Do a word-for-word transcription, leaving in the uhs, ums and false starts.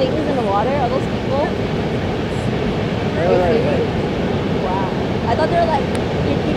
things in the water? Are those people? They're like, like, Wow. I thought they were like, you,